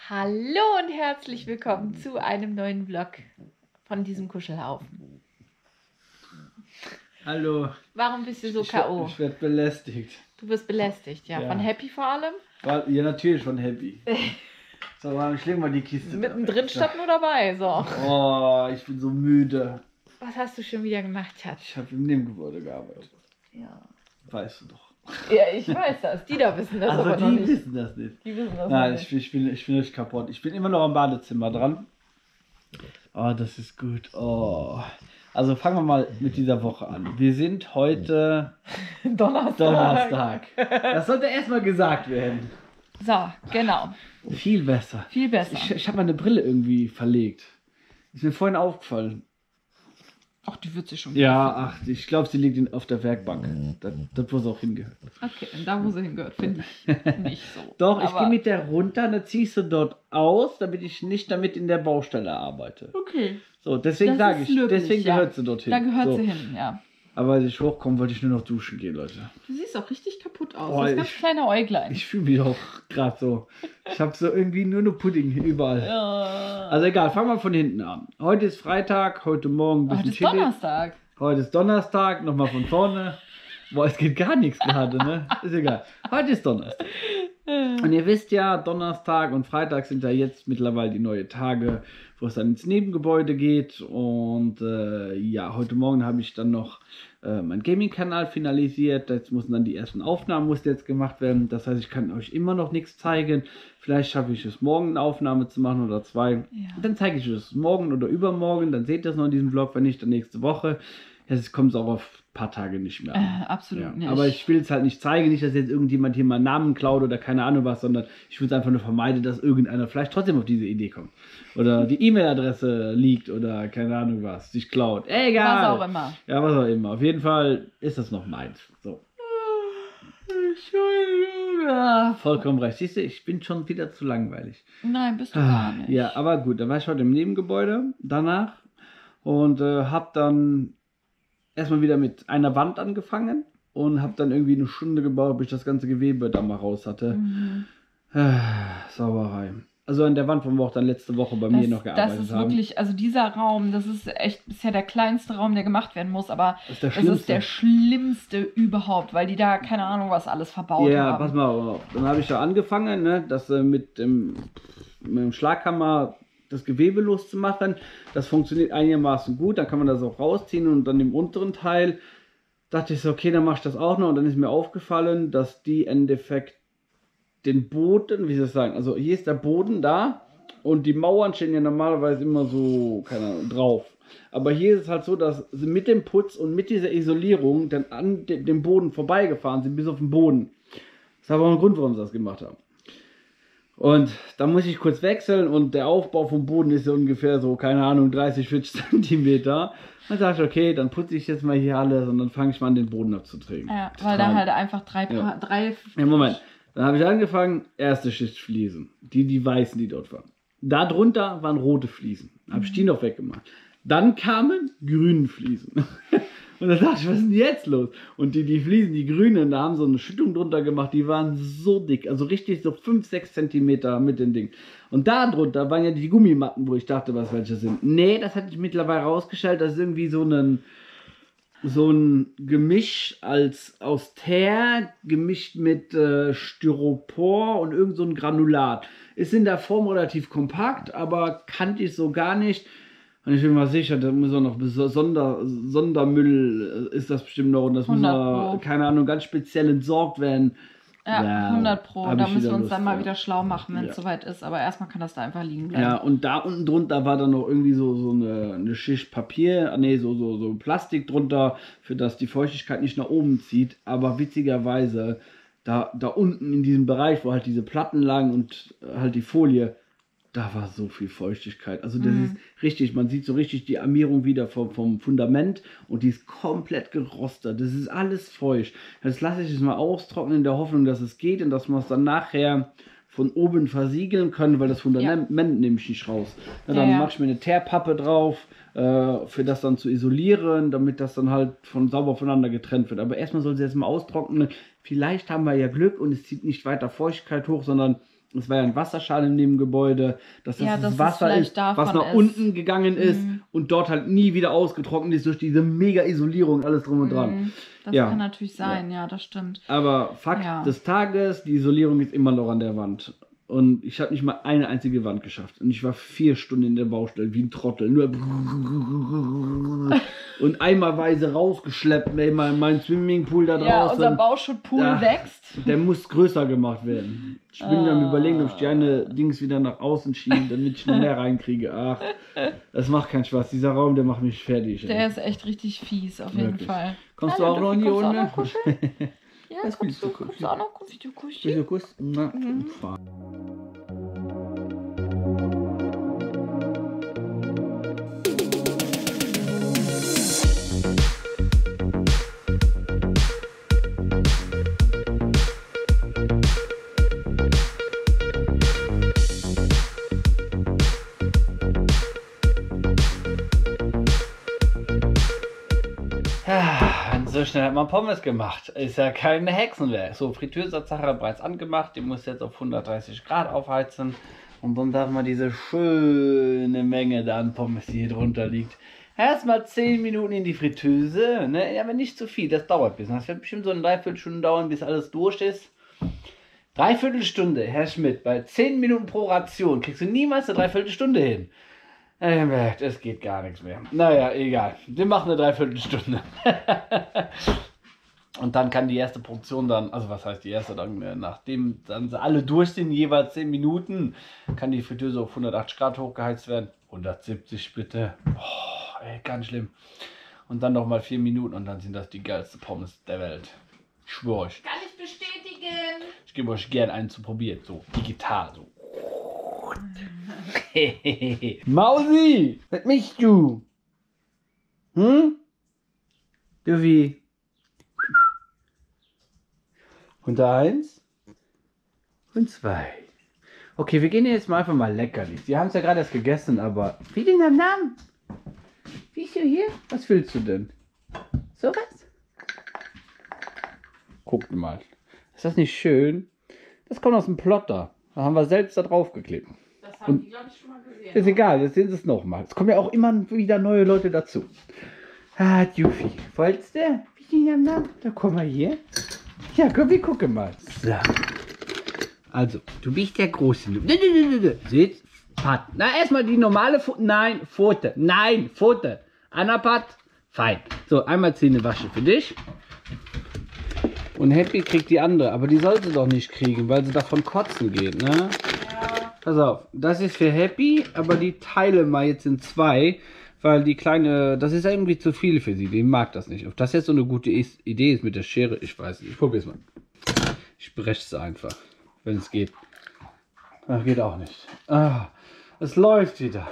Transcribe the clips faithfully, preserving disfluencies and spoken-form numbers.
Hallo und herzlich willkommen zu einem neuen Vlog von diesem Kuschelhaufen. Hallo. Warum bist du so ich, K O? Ich werde belästigt. Du wirst belästigt, ja. Ja. Von Happy vor allem? Ja, natürlich von Happy. So, ich lege mal die Kiste. Mittendrin statt nur dabei, so. Oh, ich bin so müde. Was hast du schon wieder gemacht, Schatz? Ich habe im Nebengebäude gearbeitet. Ja. Weißt du doch. Ja, ich weiß das. Die da wissen das also aber die noch nicht. wissen das nicht. Die wissen das Nein, noch ich, nicht. ich, bin, ich bin richtig kaputt. Ich bin immer noch am Badezimmer dran. Oh, das ist gut. Oh. Also fangen wir mal mit dieser Woche an. Wir sind heute Donnerstag. Donnerstag. Das sollte erstmal gesagt werden. So, genau. Viel besser. Viel besser. Ich, ich habe meine Brille irgendwie verlegt. Ist mir vorhin aufgefallen. Ach, die wird sich schon. Ja, ach, ich glaube, sie liegt in, auf der Werkbank. Das, das wo sie auch hingehört. Okay, da wo sie hingehört, finde ich nicht so. Doch, ich Aber- gehe mit der runter, dann ziehe ich sie dort aus, damit ich nicht damit in der Baustelle arbeite. Okay. So, deswegen Das sage ist ich, löblich, deswegen ja. gehört sie dorthin. Da gehört so. sie hin, ja. Aber als ich hochkomme, wollte ich nur noch duschen gehen, Leute. Du siehst auch richtig kaputt aus. Oh, das ist ganz ich- kleine Äuglein. Ich fühle mich auch gerade so. Ich habe so irgendwie nur noch Pudding überall. Ja. Also egal, fangen wir von hinten an. Heute ist Freitag, heute Morgen ein Heute bisschen ist chillig. Donnerstag. Heute ist Donnerstag, nochmal von vorne. Boah, es geht gar nichts gerade, ne? Ist egal. Heute ist Donnerstag. Und ihr wisst ja, Donnerstag und Freitag sind ja jetzt mittlerweile die neuen Tage, wo es dann ins Nebengebäude geht. Und äh, ja, heute Morgen habe ich dann noch äh, meinen Gaming-Kanal finalisiert. Jetzt müssen dann die ersten Aufnahmen mussten jetzt gemacht werden. Das heißt, ich kann euch immer noch nichts zeigen. Vielleicht schaffe ich es morgen, eine Aufnahme zu machen oder zwei. Ja. Dann zeige ich es morgen oder übermorgen. Dann seht ihr es noch in diesem Vlog, wenn nicht, dann nächste Woche. Jetzt kommt es auch auf ein paar Tage nicht mehr an. Äh, absolut Ja, nicht. aber ich will es halt nicht zeigen, nicht, dass jetzt irgendjemand hier mal einen Namen klaut oder keine Ahnung was, sondern ich will es einfach nur vermeiden, dass irgendeiner vielleicht trotzdem auf diese Idee kommt. Oder die E-Mail-Adresse liegt oder keine Ahnung was, sich klaut. Egal. Was auch immer. Ja, was auch immer. Auf jeden Fall ist das noch meins. So. Entschuldigung. Ja. Vollkommen recht. Siehst du, ich bin schon wieder zu langweilig. Nein, bist du gar Ah, nicht. ja, aber gut, dann war ich heute im Nebengebäude danach und äh, hab dann erstmal wieder mit einer Wand angefangen und hab dann irgendwie eine Stunde gebaut, bis ich das ganze Gewebe da mal raus hatte. Mhm. Ah, Sauerei. Also an der Wand, wo wir auch dann letzte Woche bei mir Das, noch gearbeitet das ist haben. wirklich, also dieser Raum, das ist echt bisher der kleinste Raum, der gemacht werden muss, aber Das ist der es ist schlimmste. der schlimmste überhaupt, weil die da keine Ahnung was alles verbaut Ja, haben. pass mal auf. Dann habe ich da angefangen, ne, das äh, mit, dem, mit dem Schlaghammer das Gewebe loszumachen. Das funktioniert einigermaßen gut. Dann kann man das auch rausziehen und dann im unteren Teil dachte ich so, okay, dann mache ich das auch noch. Und dann ist mir aufgefallen, dass die im Endeffekt den Boden, wie soll ich sagen, also hier ist der Boden da und die Mauern stehen ja normalerweise immer so, keine Ahnung, drauf. Aber hier ist es halt so, dass sie mit dem Putz und mit dieser Isolierung dann an de- dem Boden vorbeigefahren sind, bis auf den Boden. Das ist aber auch ein Grund, warum sie das gemacht haben. Und da muss ich kurz wechseln und der Aufbau vom Boden ist so ungefähr so, keine Ahnung, dreißig, vierzig Zentimeter. Dann dachte ich, okay, dann putze ich jetzt mal hier alles und dann fange ich mal an, den Boden abzutragen. Ja, weil da halt einfach drei, Ja. Pa- drei Ja, Moment. Dann habe ich angefangen, erste Schicht Fliesen. Die, die weißen, die dort waren. Darunter waren rote Fliesen. Habe ich die noch weggemacht. Dann kamen grüne Fliesen. Und dann dachte ich, was ist denn jetzt los? Und die, die Fliesen, die grünen, da haben so eine Schüttung drunter gemacht, die waren so dick, also richtig so fünf, sechs Zentimeter mit den Ding. Und da drunter waren ja die Gummimatten, wo ich dachte, was welche sind. Nee, das hatte ich mittlerweile rausgestellt, das ist irgendwie so ein, so ein Gemisch als aus Teer, gemischt mit äh, Styropor und irgend so ein Granulat. Ist in der Form relativ kompakt, aber kannte ich so gar nicht. Und ich bin mal sicher, da muss auch noch Sonder, Sondermüll ist das bestimmt noch. Und das muss hundert noch, Pro. keine Ahnung, ganz speziell entsorgt werden. Ja, Ja, hundert Pro. hab Da ich müssen wir wieder uns Lust, dann mal ja. wieder schlau machen, wenn es Ja. soweit ist. Aber erstmal kann das da einfach liegen bleiben. Ja, und da unten drunter war dann noch irgendwie so, so eine, eine Schicht Papier, ah, nee, so, so, so Plastik drunter, für das die Feuchtigkeit nicht nach oben zieht. Aber witzigerweise, da, da unten in diesem Bereich, wo halt diese Platten lagen und halt die Folie, da war so viel Feuchtigkeit. Also das Mhm. ist richtig, man sieht so richtig die Armierung wieder vom, vom Fundament und die ist komplett gerostet. Das ist alles feucht. Jetzt lasse ich es mal austrocknen in der Hoffnung, dass es geht und dass wir es dann nachher von oben versiegeln können, weil das Fundament nehme ich nicht raus. Na, dann Ja, ja. mache ich mir eine Teerpappe drauf, äh, für das dann zu isolieren, damit das dann halt von sauber voneinander getrennt wird. Aber erstmal soll sie jetzt mal austrocknen. Vielleicht haben wir ja Glück und es zieht nicht weiter Feuchtigkeit hoch, sondern es war ja ein Wasserschaden in dem Gebäude, dass das, Ja, das dass es Wasser vielleicht ist, davon was nach ist. unten gegangen ist Mhm. und dort halt nie wieder ausgetrocknet ist durch diese mega Isolierung, alles drum und dran. Mhm. Das Ja. kann natürlich sein, ja, das stimmt. Aber Fakt Ja. des Tages, die Isolierung ist immer noch an der Wand. Und ich habe nicht mal eine einzige Wand geschafft. Und ich war vier Stunden in der Baustelle, wie ein Trottel. Nur und einmalweise rausgeschleppt, ey, mein, mein Swimmingpool da draußen. Ja, unser Bauschuttpool Ja. wächst. Der muss größer gemacht werden. Ich bin Ah. am Überlegen, ob ich die eine Dings wieder nach außen schiebe, damit ich noch mehr reinkriege. Ach, das macht keinen Spaß. Dieser Raum, der macht mich fertig. ey. Der ist echt richtig fies, auf jeden Wirklich. Fall. Kommst Ja, du auch noch in die kommst du auch Runde? noch kuscheln? Ja, Das kommst willst du du, kommst kuscheln. du auch noch kuscheln? Du kuscheln? Willst du Kuss? Na, Mhm. fahr. Ja, und so schnell hat man Pommes gemacht. Ist ja kein Hexenwerk. So, Fritteuse hat Sarah bereits angemacht. Die muss jetzt auf hundertdreißig Grad aufheizen. Und dann darf man diese schöne Menge da an Pommes, die hier drunter liegt, erstmal zehn Minuten in die Fritteuse. Ne? Ja, aber nicht zu viel, das dauert ein bisschen. Das wird bestimmt so eine Dreiviertelstunde dauern, bis alles durch ist. Dreiviertelstunde, Herr Schmidt, bei zehn Minuten pro Ration kriegst du niemals eine Dreiviertelstunde hin. Er merkt, es geht gar nichts mehr. Naja, egal. Wir machen eine Dreiviertelstunde. Und dann kann die erste Portion dann, also was heißt die erste, dann äh, nachdem dann sie alle durch sind, jeweils zehn Minuten, kann die Fritteuse auf hundertachtzig Grad hochgeheizt werden. hundertsiebzig bitte. Oh, ey, ganz schlimm. Und dann nochmal vier Minuten und dann sind das die geilste Pommes der Welt. Ich schwöre euch. Kann ich bestätigen. Ich gebe euch gern einen zu probieren. So, digital. So. Mausi, was machst du? Hm? Du wie? Und eins? Und zwei. Okay, wir gehen jetzt mal einfach mal Leckerlis. Die haben es ja gerade erst gegessen, aber... Wie denn dein Name? Wie ist hier? Was willst du denn? So was? Guckt mal. Ist das nicht schön? Das kommt aus dem Plotter. Da haben wir selbst da drauf geklebt. Das haben die, glaube ich, schon mal gesehen. Ist egal, jetzt sehen sie es nochmal. Es kommen ja auch immer wieder neue Leute dazu. Ah, Juffy. Wolltest du? Wie ging der Name? Da komm mal hier. Ja, komm, wir gucken mal. So. Also, du bist der Große. Sitz, Pat. Na, erstmal die normale Pfote. Nein, Pfote. Nein, Pfote. Anna Pat. Fein. So, einmal Zähne waschen für dich. Und Happy kriegt die andere, aber die soll sie doch nicht kriegen, weil sie davon kotzen geht, ne? Ja. Pass auf, das ist für Happy, aber die teile mal jetzt in zwei, weil die kleine, das ist irgendwie zu viel für sie, die mag das nicht. Ob das jetzt so eine gute Idee ist mit der Schere, ich weiß nicht, ich probier's mal. Ich breche es einfach, wenn es geht. Ach, geht auch nicht. Ah, es läuft wieder.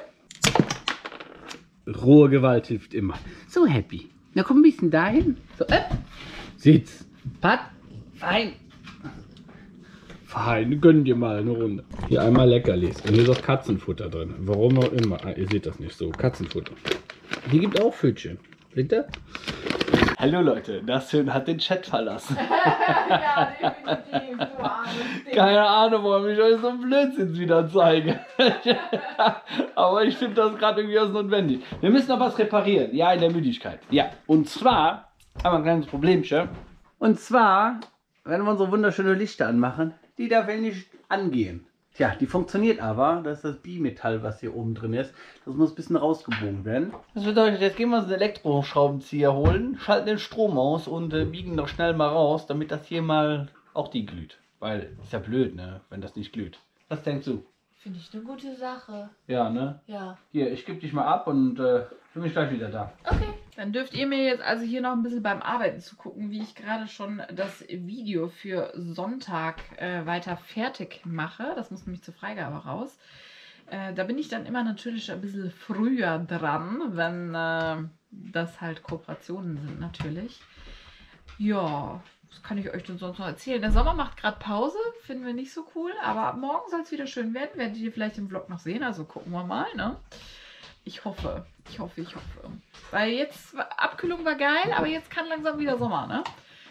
Rohe Gewalt hilft immer. So, Happy. Na, komm ein bisschen dahin. So, äh. Sitz. Pat. Fein. Fein. Gönn dir mal eine Runde. Hier einmal Leckerlis. Und hier ist auch Katzenfutter drin. Warum auch immer. Ah, ihr seht das nicht so. Katzenfutter. Hier gibt auch Pfötchen. Bitte? Hallo Leute, das Hirn hat den Chat verlassen. Ja, definitiv. Du armes Ding. Keine Ahnung, warum ich euch so einen Blödsinn wieder zeige. Aber ich finde das gerade irgendwie aus notwendig. Wir müssen noch was reparieren. Ja, in der Müdigkeit. Ja, und zwar haben wir ein kleines Problemchen. Und zwar, wenn wir unsere wunderschöne Lichter anmachen, die darf ja nicht angehen. Tja, die funktioniert aber. Das ist das Bimetall, was hier oben drin ist. Das muss ein bisschen rausgebogen werden. Das bedeutet, jetzt gehen wir uns einen Elektroschraubenzieher holen, schalten den Strom aus und äh, biegen doch schnell mal raus, damit das hier mal auch die glüht. Weil, ist ja blöd, ne, wenn das nicht glüht. Was denkst du? Finde ich eine gute Sache. Ja, ne? Ja. Hier, ich gebe dich mal ab und äh, bin ich gleich wieder da. Okay. Dann dürft ihr mir jetzt also hier noch ein bisschen beim Arbeiten zugucken, wie ich gerade schon das Video für Sonntag äh, weiter fertig mache. Das muss nämlich zur Freigabe raus. Äh, da bin ich dann immer natürlich ein bisschen früher dran, wenn äh, das halt Kooperationen sind natürlich. Ja, was kann ich euch denn sonst noch erzählen? Der Sommer macht gerade Pause, finden wir nicht so cool, aber ab morgen soll es wieder schön werden. Werdet ihr vielleicht im Vlog noch sehen, also gucken wir mal, ne? Ich hoffe, ich hoffe, ich hoffe. Weil jetzt, Abkühlung war geil, aber jetzt kann langsam wieder Sommer, ne?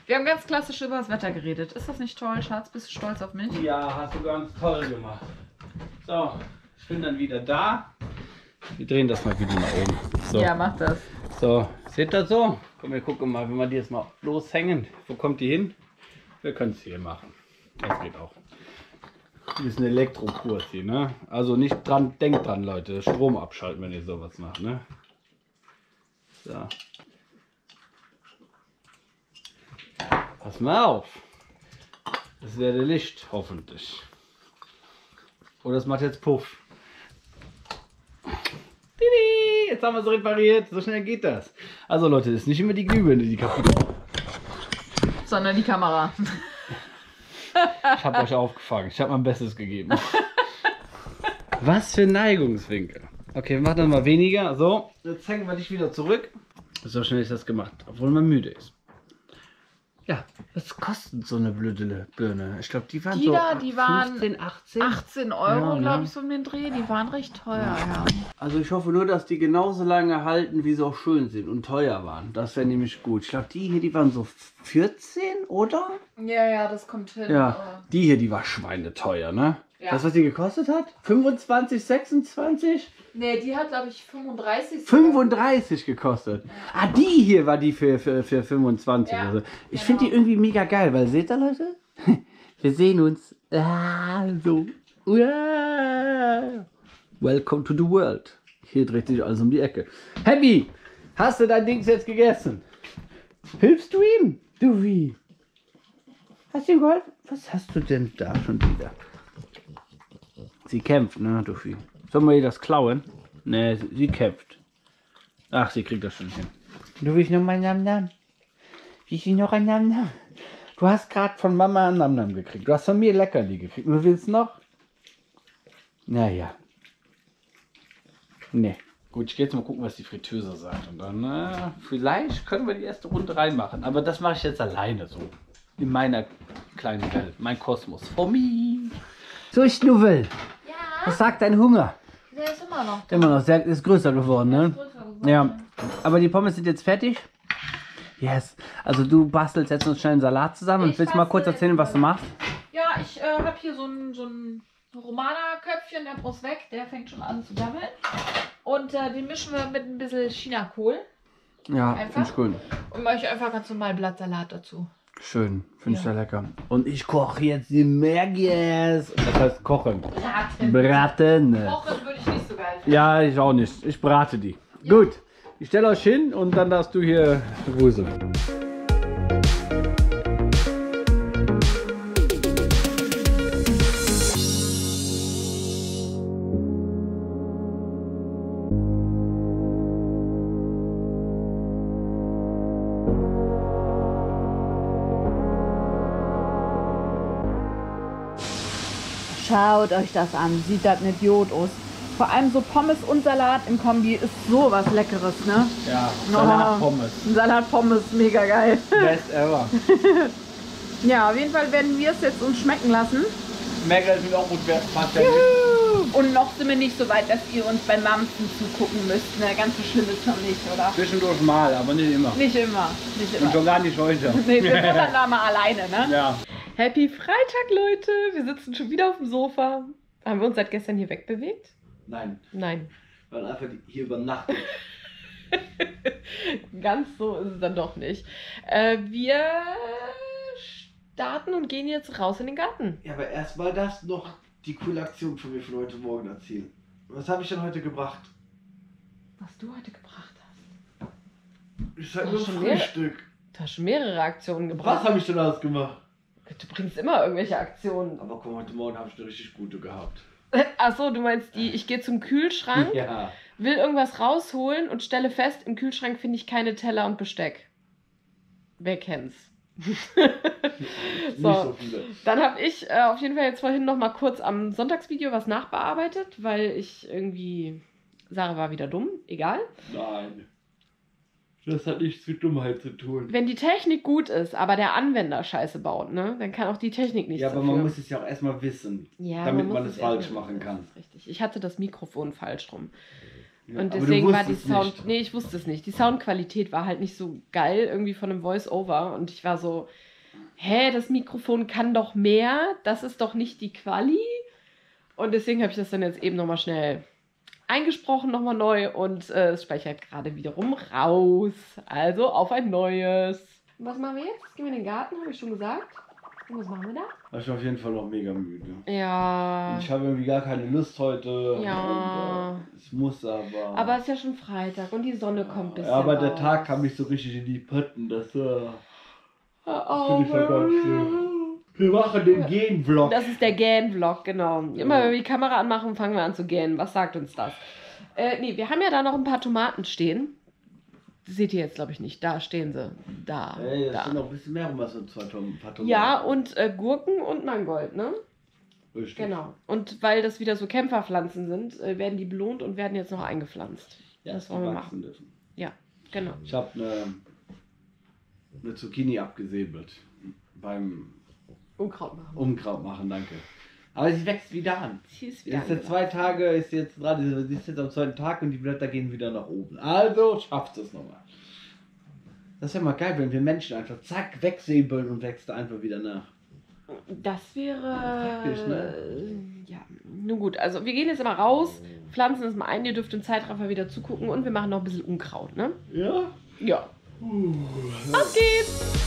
Wir haben ganz klassisch über das Wetter geredet. Ist das nicht toll, Schatz? Bist du stolz auf mich? Ja, hast du ganz toll gemacht. So, ich bin dann wieder da. Wir drehen das mal wieder nach oben. So. Ja, mach das. So, seht ihr so? Komm, wir gucken mal, wenn wir die jetzt mal loshängen. Wo kommt die hin? Wir können es hier machen. Das geht auch. Das ist ein Elektrokurs hier, ne? Also nicht dran, denkt dran, Leute. Strom abschalten, wenn ihr sowas macht, ne? So. Pass mal auf. Das wäre Licht, hoffentlich. Oder es macht jetzt Puff. Tidi, jetzt haben wir es repariert. So schnell geht das. Also Leute, das ist nicht immer die Glühbirne, die kaputt ist. Sondern die Kamera. Ich habe euch aufgefangen. Ich habe mein Bestes gegeben. Was für ein Neigungswinkel. Okay, wir machen das mal weniger. So, jetzt hängen wir dich wieder zurück. So schnell ist das gemacht, obwohl man müde ist. Ja, was kostet so eine blöde Birne? Ich glaube, die waren Die so da, die waren fünfzehn, achtzehn. achtzehn Euro, Ja, glaube ne? ich, so um den Dreh. Die waren recht teuer, ja. Also ich hoffe nur, dass die genauso lange halten, wie sie auch schön sind und teuer waren. Das wäre nämlich gut. Ich glaube, die hier, die waren so vierzehn, oder? Ja, ja, das kommt hin. Ja, die hier, die war schweineteuer, ne? Ja. Das, was die gekostet hat? fünfundzwanzig, sechsundzwanzig? Nee, die hat, glaube ich, fünfunddreißig. fünfunddreißig gekostet. Ah, die hier war die für, für, für fünfundzwanzig. Ja, also. Ich genau. finde die irgendwie mega geil, weil seht ihr, Leute? Wir sehen uns. Ah, so. Welcome to the world. Hier dreht sich alles um die Ecke. Happy, hast du dein Dings jetzt gegessen? Hilfst du ihm? Du wie? Hast du ihm geholfen? Was hast du denn da schon wieder? Sie kämpft, ne, Duffy? Sollen wir ihr das klauen? Ne, sie, sie kämpft. Ach, sie kriegt das schon hin. Du willst noch mal Nam Nam? Wie ich noch ein Nam Nam? Du hast gerade von Mama ein Nam Nam gekriegt. Du hast von mir Leckerli gekriegt. Und du willst noch? Naja. Ne. Gut, ich gehe jetzt mal gucken, was die Fritteuse sagt. Und dann, äh, vielleicht können wir die erste Runde reinmachen. Aber das mache ich jetzt alleine so. In meiner kleinen Welt. Mein Kosmos. For me. So, ich Nuvel. Ja, Was sagt dein Hunger? der ist immer noch. Immer noch, sehr, ist größer geworden, ne? Größer geworden. Ja. Aber die Pommes sind jetzt fertig? Yes. Also du bastelst jetzt noch schnell einen Salat zusammen und Ich willst mal kurz bastel erzählen, was du machst? Ja, ich äh, habe hier so ein, so ein Romana-Köpfchen, der muss weg. Der fängt schon an zu gammeln. Und äh, den mischen wir mit ein bisschen Chinakohl. Ja, Einfach? finde ich cool. Und mache ich einfach ganz normal Blattsalat dazu. Schön, finde ich Ja. sehr lecker. Und ich koche jetzt die Merguez. Das heißt kochen. Braten. Braten. Kochen würde ich nicht so geil finden. Ja, ich auch nicht. Ich brate die. Gut. Ich stelle euch hin und dann darfst du hier wuseln. Schaut euch das an. Sieht das nicht Idiot aus. Vor allem so Pommes und Salat im Kombi ist sowas Leckeres, ne? Ja, Salat-Pommes. Salat-Pommes, mega geil. Best ever. Ja, auf jeden Fall werden wir es jetzt uns schmecken lassen. Merguez wird auch gut werden. Und noch sind wir nicht so weit, dass ihr uns beim Mampfen zugucken müsst. Ne? Ganz so schlimm ist noch nicht, oder? Zwischendurch mal, aber nicht immer. Nicht immer. Nicht Und immer. schon gar nicht heute. Nee, wir sind dann da mal alleine, ne? Ja. Happy Freitag, Leute! Wir sitzen schon wieder auf dem Sofa. Haben wir uns seit gestern hier wegbewegt? Nein, Nein. weil einfach hier übernachtet. Ganz so ist es dann doch nicht. Äh, wir starten und gehen jetzt raus in den Garten. Ja, aber erstmal das noch die coole Aktion von mir von heute Morgen erzählen. Was habe ich denn heute gebracht? Was du heute gebracht hast. Ich sag Ach, nur schon mehr? Frühstück. Du hast schon mehrere Aktionen Was gebracht. habe ich denn alles gemacht? Du bringst immer irgendwelche Aktionen. Aber komm, heute Morgen habe ich eine richtig gute gehabt. Achso, du meinst die, ich gehe zum Kühlschrank, Ja. will irgendwas rausholen und stelle fest, im Kühlschrank finde ich keine Teller und Besteck. Wer kennt's? Nicht So. so viele. Dann habe ich äh, auf jeden Fall jetzt vorhin noch mal kurz am Sonntagsvideo was nachbearbeitet, weil ich irgendwie... Sarah war wieder dumm, egal. Nein. Das hat nichts mit Dummheit zu tun. Wenn die Technik gut ist, aber der Anwender Scheiße baut, ne, dann kann auch die Technik nichts Ja, aber dafür. man muss es ja auch erstmal wissen, Ja, damit muss man es erst falsch mal- machen kann. Das ist richtig. Ich hatte das Mikrofon falsch rum. Ja, und aber du deswegen war die wusstest Sound... nicht. Nee, ich wusste es nicht. Die Soundqualität war halt nicht so geil, irgendwie von einem Voice-Over. Und ich war so, hä, das Mikrofon kann doch mehr. Das ist doch nicht die Quali. Und deswegen habe ich das dann jetzt eben nochmal schnell eingesprochen, nochmal neu. Und äh, es speichert gerade wiederum raus. Also auf ein neues. Was machen wir jetzt? Gehen wir in den Garten, habe ich schon gesagt. Und was machen wir da? Ich bin auf jeden Fall noch mega müde. Ja. Ich habe irgendwie gar keine Lust heute. Ja. Und, äh, es muss aber. Aber es ist ja schon Freitag und die Sonne kommt ein bisschen Ja, aber der raus. Tag kam nicht so richtig in die Pötten. Das, äh, Hör das finde ich ja ganz schön. Wir machen den Gen-Vlog. Das ist der Gähn-Vlog, genau. Immer wenn wir die Kamera anmachen, fangen wir an zu gähnen. Was sagt uns das? Äh, nee, wir haben ja da noch ein paar Tomaten stehen. Das seht ihr jetzt, glaube ich, nicht. Da stehen sie. Da. Ey, das da. sind noch ein bisschen mehr rum als so zwei Tonnen. Ja, und äh, Gurken und Mangold, ne? Richtig. Genau. Und weil das wieder so Kämpferpflanzen sind, äh, werden die belohnt und werden jetzt noch eingepflanzt. Ja, das die wollen wir wachsen machen. dürfen. Ja, genau. Ich habe eine, eine Zucchini abgesäbelt. Beim Unkraut machen. Unkraut machen, danke. Aber sie wächst wieder an. Sie ist Die wieder ist jetzt angebracht. zwei Tage, ist jetzt gerade, sie ist jetzt am zweiten Tag und die Blätter gehen wieder nach oben. Also schafft es nochmal. Das wäre mal geil, wenn wir Menschen einfach zack wegsäbeln und wächst da einfach wieder nach. Das wäre. Praktisch, ne? Ja, nun gut. Also, wir gehen jetzt mal raus, pflanzen es mal ein. Ihr dürft im Zeitraffer wieder zugucken und wir machen noch ein bisschen Unkraut, ne? Ja? Ja. Uh, Auf geht's!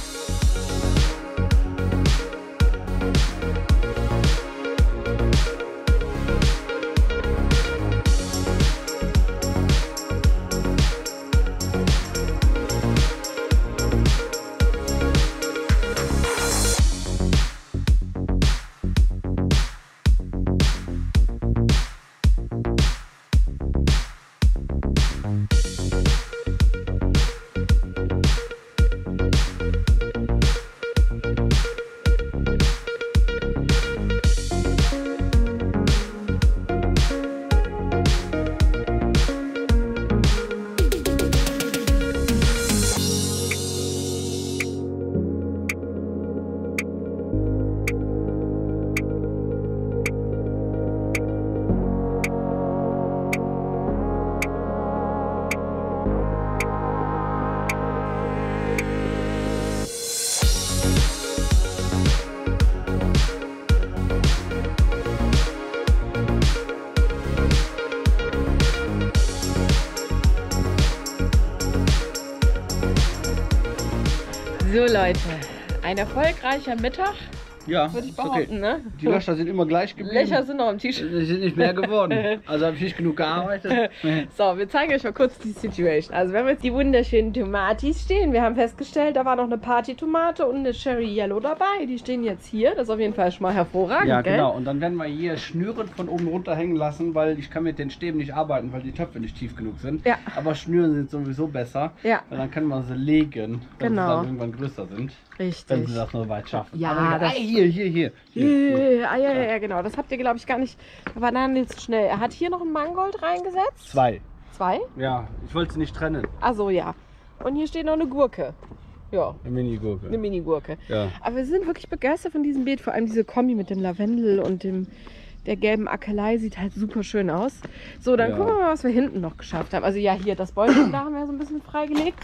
So Leute, ein erfolgreicher Mittag, ja, würde ich ist okay. behaupten, ne? Die Löcher sind immer gleich geblieben. Löcher sind noch im T-Shirt. Die sind nicht mehr geworden. Also habe ich nicht genug gearbeitet. So, wir zeigen euch mal kurz die Situation. Also wir haben jetzt die wunderschönen Tomatis stehen. Wir haben festgestellt, da war noch eine Party-Tomate und eine Cherry Yellow dabei. Die stehen jetzt hier. Das ist auf jeden Fall schon mal hervorragend, Ja, gell? genau. Und dann werden wir hier schnüren von oben runter hängen lassen, weil ich kann mit den Stäben nicht arbeiten, weil die Töpfe nicht tief genug sind. Ja. Aber schnüren sind sowieso besser. Ja. Weil dann kann man sie legen, wenn Genau. sie dann irgendwann größer sind. Wenn Richtig. sie das nur weit schaffen. Ja, Aber das- ah, hier, hier, hier. hier, hier. Ja, ja, ja, ja, genau. Das habt ihr, glaube ich, gar nicht. Da war dann jetzt schnell. Er hat hier noch ein Mangold reingesetzt. Zwei. Zwei? Ja, ich wollte sie nicht trennen. Also ja. Und hier steht noch eine Gurke. Ja, Eine Mini-Gurke. eine Mini-Gurke. Ja. Aber wir sind wirklich begeistert von diesem Beet. Vor allem diese Kombi mit dem Lavendel und dem, der gelben Akelei sieht halt super schön aus. So, dann Ja. gucken wir mal, was wir hinten noch geschafft haben. Also ja, hier das Bäumchen, da haben wir so ein bisschen freigelegt.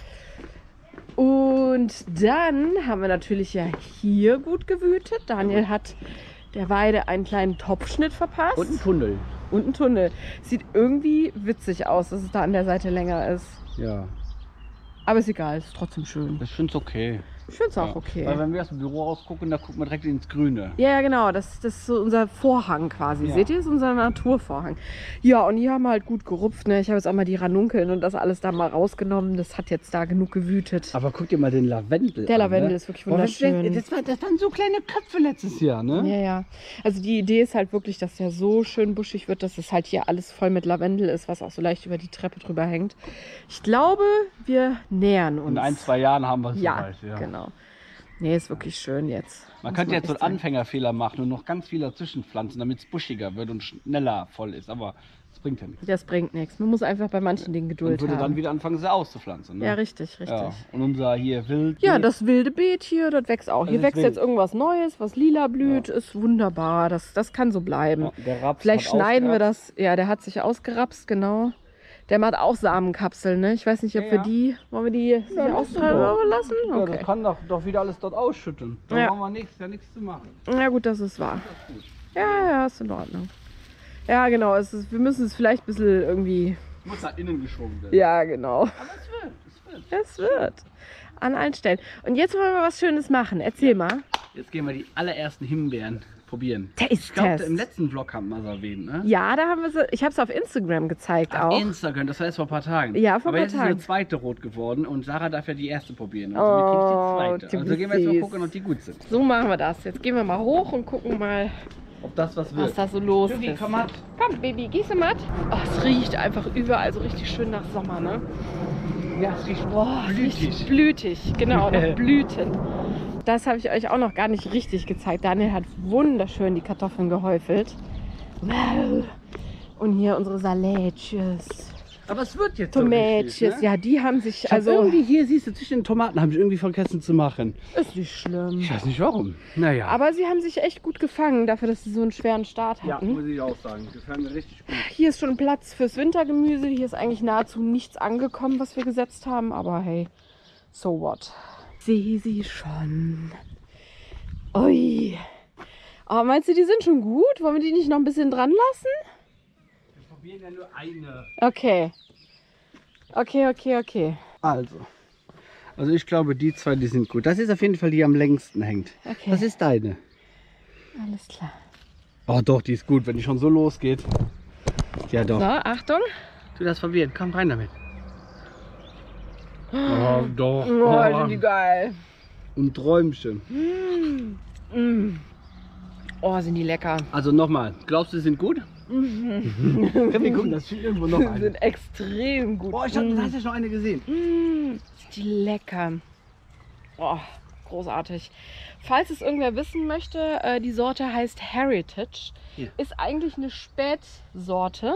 Und dann haben wir natürlich ja hier gut gewütet. Daniel hat der Weide einen kleinen Topfschnitt verpasst. Und ein Tunnel. Und ein Tunnel. Sieht irgendwie witzig aus, dass es da an der Seite länger ist. Ja. Aber ist egal, ist trotzdem schön. Ich finde es okay. Ich finde es auch Ja. okay. Weil wenn wir aus dem Büro rausgucken, da gucken wir direkt ins Grüne. Ja, ja, genau. Das, das ist so unser Vorhang quasi. Ja. Seht ihr? Das ist unser Naturvorhang. Ja, und hier haben wir halt gut gerupft. Ne? Ich habe jetzt auch mal die Ranunkeln und das alles da mal rausgenommen. Das hat jetzt da genug gewütet. Aber guck dir mal den Lavendel Der an. Lavendel ne? ist wirklich Boah, das, wunderschön. das, war, das waren so kleine Köpfe letztes Jahr, ne? Ja, ja. Also die Idee ist halt wirklich, dass der so schön buschig wird, dass es halt hier alles voll mit Lavendel ist, was auch so leicht über die Treppe drüber hängt. Ich glaube, wir nähern uns. In ein, zwei Jahren haben wir es ja, soweit. Ja. genau. Nee, ist wirklich schön jetzt. Man Muss könnte jetzt so echt einen sagen. Anfängerfehler machen und noch ganz viel dazwischen pflanzen, damit es buschiger wird und schneller voll ist. Aber das bringt ja nichts. Das bringt nichts. Man muss einfach bei manchen Dingen Und Geduld würde dann haben. wieder anfangen, sie auszupflanzen. Ne? Ja, richtig, richtig. Ja. Und unser hier Wild. Ja, das wilde Beet hier, das wächst auch. Das Hier ist wächst wild. jetzt irgendwas Neues, was lila blüht, ist wunderbar. Das, das kann so bleiben. Ja, der Raps Vielleicht hat schneiden wir ausgeratzt. das. Ja, der hat sich ausgerapst, genau. Der macht auch Samenkapseln, ne? Ich weiß nicht, ob Ja, wir ja. die, wollen wir die sich Ja, austreiben lassen? Ja, Okay. das kann doch, doch wieder alles dort ausschütten. Da Ja. brauchen wir nichts, ja nichts zu machen. Ja gut, das ist wahr. Das ist gut. Ja, ja, ist in Ordnung. Ja, genau. Es ist, wir müssen es vielleicht ein bisschen irgendwie... Muss nach innen geschoben werden. Ja, genau. Aber es wird, es wird. Es wird. An allen Stellen. Und jetzt wollen wir was Schönes machen. Erzähl mal. Jetzt gehen wir die allerersten Himbeeren probieren. Taste Ich glaube, Test. im letzten Vlog haben wir es erwähnt, ne? Ja, da haben wir sie. Ich habe es auf Instagram gezeigt Auf auch. Instagram, das war jetzt vor ein paar Tagen. Ja, vor ein Aber paar jetzt ist Tagen. eine zweite rot geworden und Sarah darf ja die erste probieren. Also Oh, wir kriegen die du zweite. Also bist gehen wir jetzt mal süß. gucken, ob die gut sind. So machen wir das. Jetzt gehen wir mal hoch und gucken mal, Ob das was was wird. da so los Tschüssi, ist. komm mal. Komm, Baby, gieße matt. Oh, es riecht einfach überall so richtig schön nach Sommer, ne? Ja, es riecht Boah, es blütig. riecht blütig. Genau, noch Blüten. Das habe ich euch auch noch gar nicht richtig gezeigt. Daniel hat wunderschön die Kartoffeln gehäufelt. Wow. Und hier unsere Salätches, Aber es wird jetzt so richtig, Tomätches. ne? Ja, die haben sich, Ich hab also, irgendwie hier, siehst du, zwischen den Tomaten habe ich irgendwie vergessen zu machen. ist nicht schlimm. Ich weiß nicht warum. Naja. Aber sie haben sich echt gut gefangen, dafür, dass sie so einen schweren Start ja, hatten. muss ich auch sagen. Gefällt mir richtig gut. Hier ist schon Platz fürs Wintergemüse. Hier ist eigentlich nahezu nichts angekommen, was wir gesetzt haben. Aber hey, so what. Sehe sie schon. Ui. Aber meinst du, die sind schon gut? Wollen wir die nicht noch ein bisschen dran lassen? Wir probieren ja nur eine. Okay. Okay, okay, okay. Also. Also ich glaube, die zwei, die sind gut. Das ist auf jeden Fall die, die am längsten hängt. Okay. Das ist deine. Alles klar. Oh doch, die ist gut, wenn die schon so losgeht. Ja doch. So, Achtung. Du das probieren. Komm rein damit. Oh doch. Oh, sind die geil. Und Träumchen. Mm. Mm. Oh, sind die lecker. Also nochmal. Glaubst du, sie sind gut? Können wir gucken, das steht irgendwo noch Die eine. sind extrem gut. Oh, ich hab, Mm. da hast du noch eine gesehen. Mmh, sind die lecker. Oh, großartig. Falls es irgendwer wissen möchte, äh, die Sorte heißt Heritage. Hier. Ist eigentlich eine Spätsorte.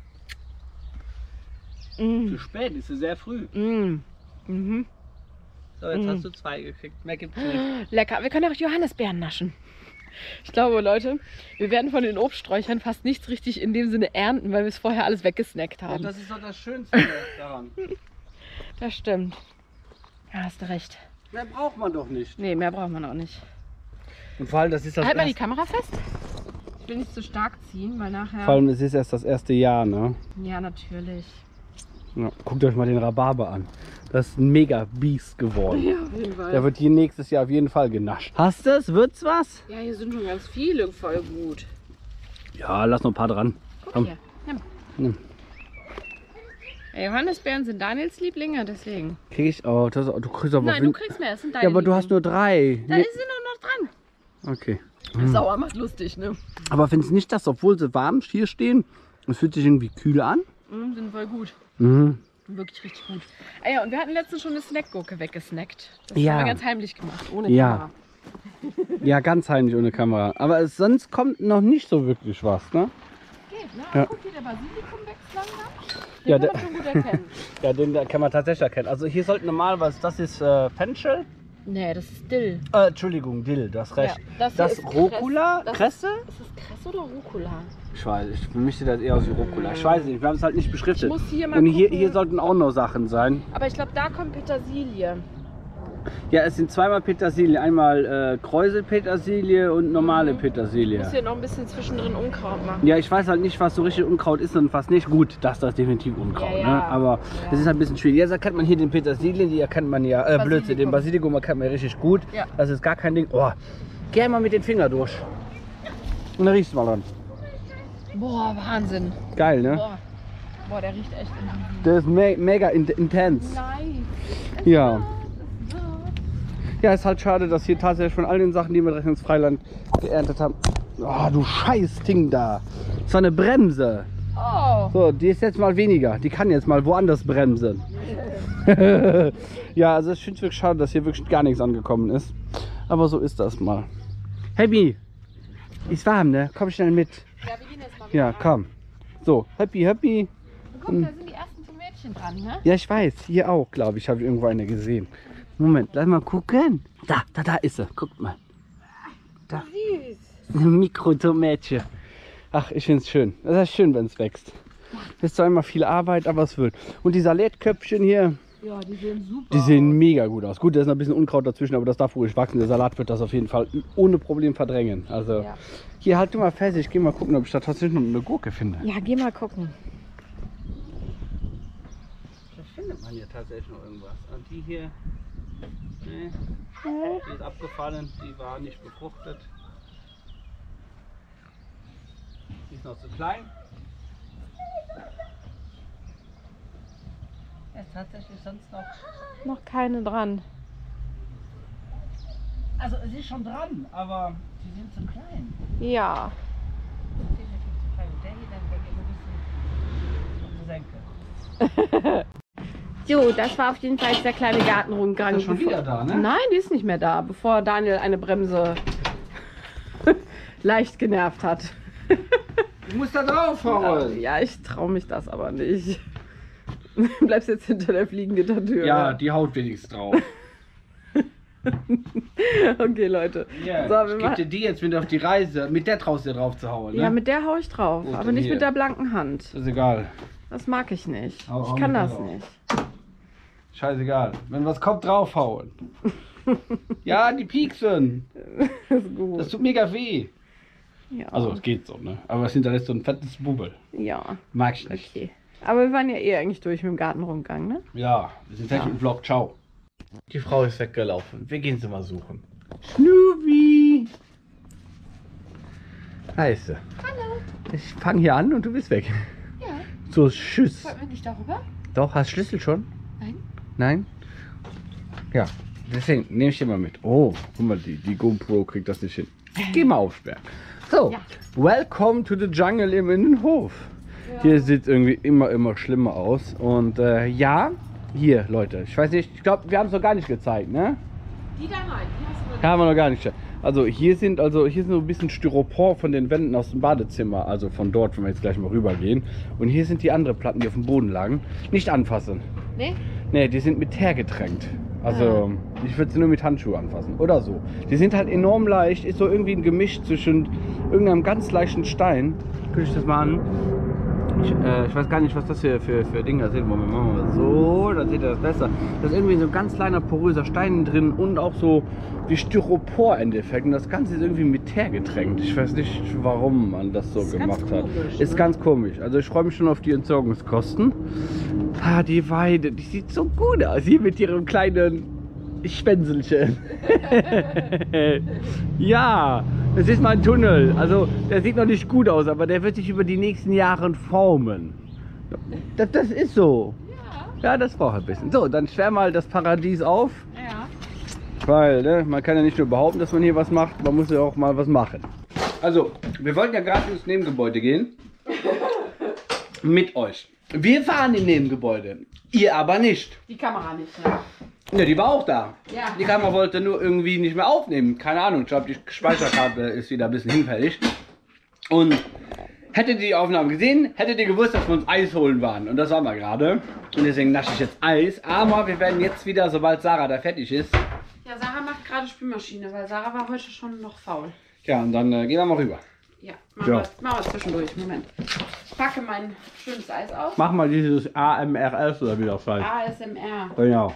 Mm. Zu spät, ist sie sehr früh. Mm. Mhm. So, jetzt Mm. hast du zwei gekriegt. Mehr gibt's nicht. Lecker. Wir können auch Johannisbeeren naschen. Ich glaube, Leute, wir werden von den Obststräuchern fast nichts richtig in dem Sinne ernten, weil wir es vorher alles weggesnackt Ja, haben. das ist doch das Schönste daran. Das stimmt. Ja, hast du recht. Mehr braucht man doch nicht. Nee, mehr braucht man auch nicht. Und vor allem, das ist das Halt mal die erste, Kamera fest. Ich will nicht zu stark ziehen, weil nachher... vor allem, es ist erst das erste Jahr, ne? Ja, natürlich. Ja, guckt euch mal den Rhabarber an. Das ist ein mega Biest geworden. Ja, auf jeden Fall. Der wird hier nächstes Jahr auf jeden Fall genascht. Hast du es? Wird's was? Ja, hier sind schon ganz viele voll gut. Ja, lass noch ein paar dran. Guck Komm. hier. Nimm. Nimm. Ja, Johannisbeeren sind Daniels Lieblinge, deswegen. Krieg ich auch. Das, du kriegst aber Nein, du kriegst mehr. Es sind deine Ja, aber du hast Lieblinge. nur drei. Da Nee. ist sie noch dran. Okay. Sauer macht lustig, ne? Aber findest du nicht, dass, obwohl sie warm hier stehen, es fühlt sich irgendwie kühl an? Mm, sind voll gut. Mhm. Wirklich richtig gut. Ah ja, und wir hatten letztens schon eine Snackgurke weggesnackt. Das Ja. haben wir ganz heimlich gemacht, ohne Ja. Kamera. Ja, ganz heimlich ohne Kamera. Aber es, sonst kommt noch nicht so wirklich was, ne? Geht, ne? Ja. Guck hier, der Basilikum wächst langsam. Den Ja, kann der- man schon gut erkennen. Ja, den da kann man tatsächlich erkennen. Also hier sollten normalerweise, das ist äh, Fenchel. Nee, das ist Dill. Äh, Entschuldigung, Dill, du hast recht. Ja, das das hier ist Rucola, Kress- das- Kresse? Ist das Kresse oder Rucola? Ich weiß, ich, für mich sieht das eher aus wie Rucola. Ich weiß nicht, wir haben es halt nicht beschriftet. Ich muss hier mal Und hier, gucken. hier sollten auch noch Sachen sein. Aber ich glaube, da kommt Petersilie. Ja, es sind zweimal Petersilie. Einmal äh, Kräuselpetersilie und normale Ich Petersilie. muss hier noch ein bisschen zwischendrin Unkraut machen. Ja, ich weiß halt nicht, was so richtig Unkraut ist und was nicht. Gut, das ist definitiv Unkraut, Ja, ja. ne? Aber Ja. das ist halt ein bisschen schwierig. Jetzt erkennt man hier den Petersilien, die erkennt man ja, äh, Blödsinn, den Basilikum. Basilikum erkennt man ja richtig gut. Ja. Das ist gar kein Ding. Oh, geh mal mit den Fingern durch. Und dann riechst du mal dran. Boah, Wahnsinn. Geil, ne? Boah, Boah der riecht echt intensiv. Der ist me mega in intens. Nein. Ja. Ja, ist halt schade, dass hier tatsächlich von all den Sachen, die wir direkt ins Freiland geerntet haben. Oh, du scheiß Ding da. Das war eine Bremse. Oh. So, die ist jetzt mal weniger. Die kann jetzt mal woanders bremsen. Ja, also ich finde es wirklich schade, dass hier wirklich gar nichts angekommen ist. Aber so ist das mal. Happy, ist warm, ne? Komm schnell mit. Ja, wir gehen jetzt mal wieder Ja, rein. komm. So, Happy, Happy. Und guck, da sind die ersten Tomätchen dran, ne? Ja, ich weiß. Hier auch, glaube ich, habe ich irgendwo eine gesehen. Moment, lass mal gucken. Da, da, da ist sie. Guckt mal. Da. Süß. Ein Mikrotomätchen. Ach, ich finde es schön. Das ist schön, wenn es wächst. Ist zwar immer viel Arbeit, aber es wird. Und die Salatköpfchen hier, Ja, die sehen super die sehen aus. mega gut aus. Gut, da ist noch ein bisschen Unkraut dazwischen, aber das darf ruhig wachsen. Der Salat wird das auf jeden Fall ohne Problem verdrängen. Also Ja. hier, halt du mal fest, ich gehe mal gucken, ob ich da tatsächlich noch eine Gurke finde. Ja, geh mal gucken. Da findet man hier tatsächlich noch irgendwas. Und die hier, nee, die ist abgefallen, die war nicht befruchtet. Die ist noch zu klein. Ja, ist tatsächlich sonst noch. Noch keine dran. Also sie ist schon dran, aber sie sind zu klein. Ja. Definitiv zu klein. Und der hier, dann denke ich, ein bisschen unsere Senke. So, das war auf jeden Fall jetzt der kleine Gartenrundgang. Ist das schon bevor- wieder da, ne? Nein, die ist nicht mehr da, bevor Daniel eine Bremse leicht genervt hat. Du musst da draufhauen. Ja, ich traue mich das aber nicht. Du bleibst jetzt hinter der Fliegengittertür. Ja, die haut wenigstens drauf. Okay, Leute. Ja, So, wir ich gebe machen- dir die jetzt mit auf die Reise, mit der traust du drauf zu hauen, ne? Ja, mit der hau ich drauf, Gut, aber dann nicht hier. mit der blanken Hand. Das ist egal. Das mag ich nicht. Hau- hau Ich kann mit das drauf. nicht. Scheißegal. Wenn was kommt, draufhauen. Ja, die pieksen. Das ist gut. Das tut mega weh. Ja. Also, es geht so, ne? Aber es hinterlässt so ein fettes Bubel. Ja, Mag ich nicht. okay. Aber wir waren ja eh eigentlich durch mit dem Gartenrundgang, ne? Ja, wir sind fertig mit dem Vlog. Ciao. Die Frau ist weggelaufen. Wir gehen sie mal suchen. Snoopy! Da ist sie. Hallo. Ich fange hier an und du bist weg. Ja. So, tschüss. Wollten wir nicht darüber? Doch, hast Schlüssel schon? Nein. Nein? Ja, deswegen nehme ich den mal mit. Oh, guck mal, die, die GoPro kriegt das nicht hin. Geh mal aufsperren. So, Ja. welcome to the jungle im Innenhof. Ja. Hier sieht es irgendwie immer, immer schlimmer aus. Und äh, ja, hier, Leute, ich weiß nicht, ich glaube, wir haben es noch gar nicht gezeigt, ne? Die da rein, die hast du Da haben wir noch gar nicht gezeigt. Also hier sind also hier sind so ein bisschen Styropor von den Wänden aus dem Badezimmer, also von dort, wenn wir jetzt gleich mal rübergehen. Und hier sind die anderen Platten, die auf dem Boden lagen. Nicht anfassen. Nee? Ne, die sind mit Teer getränkt. Also, ich würde sie nur mit Handschuhen anfassen. Oder so. Die sind halt enorm leicht. Ist so irgendwie ein Gemisch zwischen irgendeinem ganz leichten Stein. Guck ich das mal an. Ich, äh, ich weiß gar nicht, was das hier für, für Dinger sind. Moment, machen wir mal so, dann seht ihr das besser. Da ist irgendwie so ein ganz kleiner poröser Stein drin und auch so wie Styropor-Endeffekt. Und das Ganze ist irgendwie mit Teer getränkt. Ich weiß nicht, warum man das so Ist gemacht ganz hat. komisch, Ist ne? ganz komisch. Also ich freue mich schon auf die Entsorgungskosten. Ah, die Weide, die sieht so gut aus. Hier mit ihrem kleinen Spenselchen. Ja, das ist mal ein Tunnel. Also der sieht noch nicht gut aus, aber der wird sich über die nächsten Jahre formen. Das, das ist so. Ja. Ja, das braucht ein bisschen. So, dann sperr mal das Paradies auf. Ja. Weil, ne, man kann ja nicht nur behaupten, dass man hier was macht, man muss ja auch mal was machen. Also, wir wollten ja gerade ins Nebengebäude gehen. Mit euch. Wir fahren im Nebengebäude. Ihr aber nicht. Die Kamera nicht, ne? Ne, die war auch da. Ja. Die Kamera wollte nur irgendwie nicht mehr aufnehmen. Keine Ahnung, ich glaube, die Speicherkarte ist wieder ein bisschen hinfällig. Und hättet ihr die Aufnahmen gesehen, hättet ihr gewusst, dass wir uns Eis holen waren. Und das waren wir gerade. Und deswegen nasche ich jetzt Eis. Aber wir werden jetzt wieder, sobald Sarah da fertig ist. Ja, Sarah macht gerade Spülmaschine, weil Sarah war heute schon noch faul. Ja, und dann äh, gehen wir mal rüber. Ja, machen, Ja. Wir, machen wir zwischendurch. Moment. Ich packe mein schönes Eis auf. Mach mal dieses A M R S oder wie das heißt. A S M R. Genau.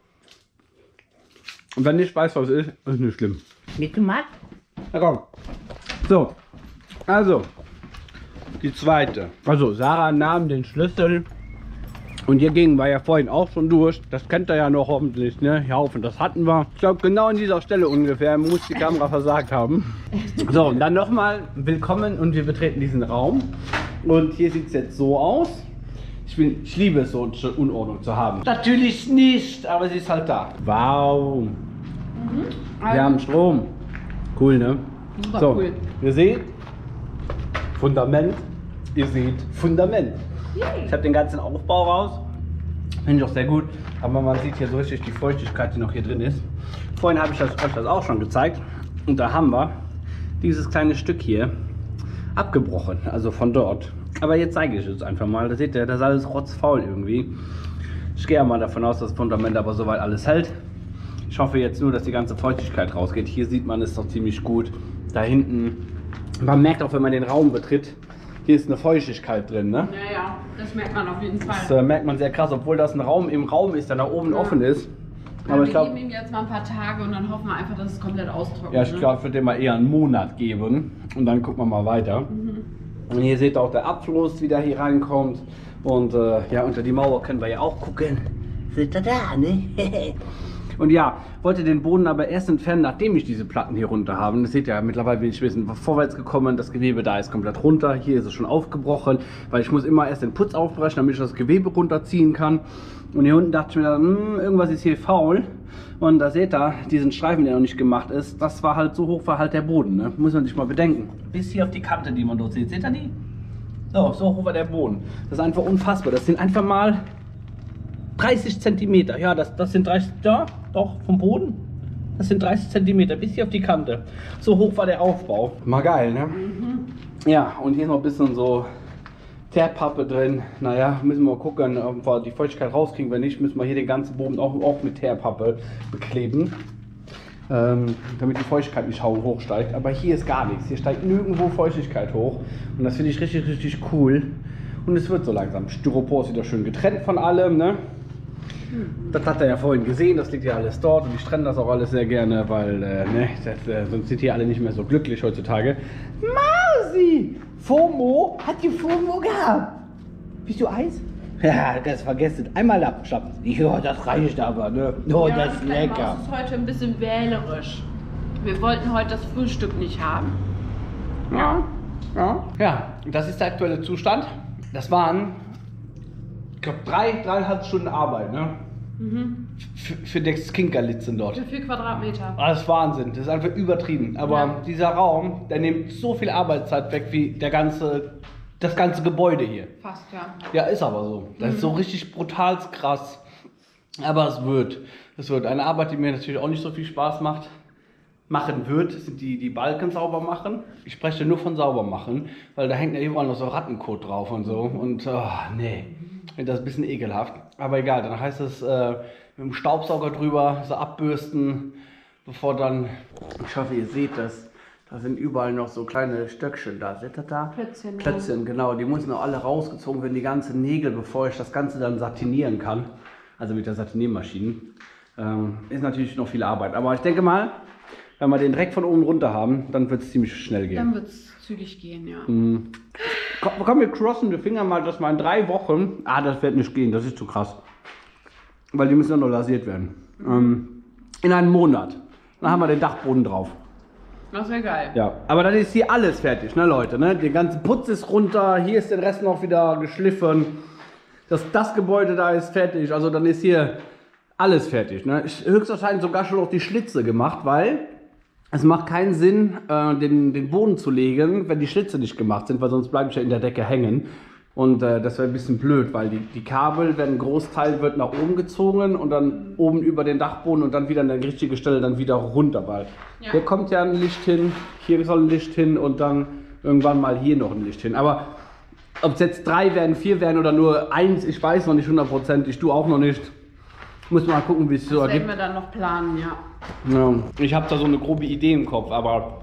Und wenn nicht weiß, was es ist, ist nicht schlimm. Mit Tomaten? Na komm. So. Also. Die zweite. Also, Sarah nahm den Schlüssel. Und hier gingen wir ja vorhin auch schon durch. Das kennt ihr ja noch hoffentlich, ne? Ja, und das hatten wir. Ich glaube, genau an dieser Stelle ungefähr muss die Kamera versagt haben. So, und dann nochmal willkommen und wir betreten diesen Raum. Und hier sieht es jetzt so aus. Ich, bin, ich liebe es, so Unordnung zu haben. Natürlich nicht, aber sie ist halt da. Wow. Mhm. Wir haben Strom. Cool, ne? Super So, cool. ihr seht Fundament. Ihr seht Fundament. Ich habe den ganzen Aufbau raus. Finde ich auch sehr gut. Aber man sieht hier so richtig die Feuchtigkeit, die noch hier drin ist. Vorhin habe ich das, euch das auch schon gezeigt. Und da haben wir dieses kleine Stück hier abgebrochen. Also von dort. Aber jetzt zeige ich es einfach mal. Da seht ihr, das ist alles rotzfaul irgendwie. Ich gehe ja mal davon aus, dass das Fundament aber soweit alles hält. Ich hoffe jetzt nur, dass die ganze Feuchtigkeit rausgeht. Hier sieht man es doch ziemlich gut. Da hinten. Man merkt auch, wenn man den Raum betritt, hier ist eine Feuchtigkeit drin, ne? Ja, ja, das merkt man auf jeden Fall. Das äh, merkt man sehr krass, obwohl das ein Raum im Raum ist, der nach oben ja. offen ist. Aber Aber wir ich glaube, geben ihm jetzt mal ein paar Tage und dann hoffen wir einfach, dass es komplett austrocknet. ja, ich glaube, ich würde dem mal eher einen Monat geben und dann gucken wir mal weiter. Mhm. Und hier seht ihr auch der Abfluss, wie der hier reinkommt. Und äh, ja, unter die Mauer können wir ja auch gucken. Seht ihr da, ne? Und ja, wollte den Boden aber erst entfernen, nachdem ich diese Platten hier runter habe. Das seht ihr ja, mittlerweile bin ich ein bisschen vorwärts gekommen. Das Gewebe da ist komplett runter. Hier ist es schon aufgebrochen, weil ich muss immer erst den Putz aufbrechen, damit ich das Gewebe runterziehen kann. Und hier unten dachte ich mir dann, hm, irgendwas ist hier faul. Und da seht ihr, diesen Streifen, der noch nicht gemacht ist, das war halt so hoch war halt der Boden. Ne? Muss man sich mal bedenken. Bis hier auf die Kante, die man dort sieht. Seht ihr die? So, so hoch war der Boden. Das ist einfach unfassbar. Das sind einfach mal dreißig Zentimeter. Ja, das, das sind dreißig, ja, doch, vom Boden. Das sind dreißig Zentimeter bis hier auf die Kante. So hoch war der Aufbau. Mal geil, ne? Mhm. Ja, und hier ist noch ein bisschen so Teerpappe drin. Naja, müssen wir mal gucken, ob wir die Feuchtigkeit rauskriegen. Wenn nicht, müssen wir hier den ganzen Boden auch, auch mit Teerpappe bekleben. Ähm, damit die Feuchtigkeit nicht hochsteigt. Aber hier ist gar nichts. Hier steigt nirgendwo Feuchtigkeit hoch. Und das finde ich richtig, richtig cool. Und es wird so langsam. Styropor ist wieder schön getrennt von allem, ne? Das hat er ja vorhin gesehen, das liegt ja alles dort und ich trenne das auch alles sehr gerne, weil äh, ne, das, äh, sonst sind hier alle nicht mehr so glücklich heutzutage. Mausi! FOMO? Hat die FOMO gehabt? Bist du Eis? Ja, das vergessen. Einmal abschaffen. Ja, das reicht aber, ne? Oh, ja, das ist lecker. Das ist heute ein bisschen wählerisch. Wir wollten heute das Frühstück nicht haben. Ja, ja. Ja, das ist der aktuelle Zustand. Das waren, ich glaube, drei, dreieinhalb Stunden Arbeit, ne? Mhm. Für, für das Kinkerlitzen dort. Für vier Quadratmeter. Das ist Wahnsinn, das ist einfach übertrieben. Aber Ja. dieser Raum, der nimmt so viel Arbeitszeit weg wie der ganze, das ganze Gebäude hier. Fast, ja. Ja, ist aber so. Das Mhm. ist so richtig brutal krass. Aber es wird. Es wird. Eine Arbeit, die mir natürlich auch nicht so viel Spaß macht, machen wird, sind die, die Balken sauber machen. Ich spreche nur von sauber machen, weil da hängt ja überall noch so Rattenkot drauf und so. Und oh, nee, das ist ein bisschen ekelhaft. Aber egal, dann heißt es äh, mit dem Staubsauger drüber, so abbürsten, bevor dann, ich hoffe ihr seht das, da sind überall noch so kleine Stöckchen da. Seht ihr da? Plätzchen. Plätzchen, genau. Die müssen auch alle rausgezogen werden, die ganzen Nägel, bevor ich das Ganze dann satinieren kann. Also mit der Satiniermaschine. Ähm, ist natürlich noch viel Arbeit. Aber ich denke mal, wenn wir den Dreck von oben runter haben, dann wird es ziemlich schnell gehen. Dann wird es zügig gehen, ja. Mhm. Komm, komm, wir crossen die Finger mal, dass mal in drei Wochen. Ah, das wird nicht gehen, das ist zu krass. Weil die müssen ja noch lasiert werden. Mhm. Ähm, in einem Monat. Dann haben wir den Dachboden drauf. Das wäre geil. Ja, aber dann ist hier alles fertig, ne Leute. Ne? Der ganze Putz ist runter, hier ist der Rest noch wieder geschliffen. Das, das Gebäude da ist fertig, also dann ist hier alles fertig. Ne? Ich höchstwahrscheinlich sogar schon noch die Schlitze gemacht, weil es macht keinen Sinn, äh, den, den Boden zu legen, wenn die Schlitze nicht gemacht sind, weil sonst bleibe ich ja in der Decke hängen. Und äh, das wäre ein bisschen blöd, weil die, die Kabel werden, ein Großteil wird nach oben gezogen und dann oben über den Dachboden und dann wieder an der richtigen Stelle dann wieder runter, weil Ja. hier kommt ja ein Licht hin, hier soll ein Licht hin und dann irgendwann mal hier noch ein Licht hin. Aber ob es jetzt drei werden, vier werden oder nur eins, ich weiß noch nicht hundertprozentig, du auch noch nicht. Muss mal gucken, wie es so Das werden ergibt. wir dann noch planen, ja. Ja, ich habe da so eine grobe Idee im Kopf, aber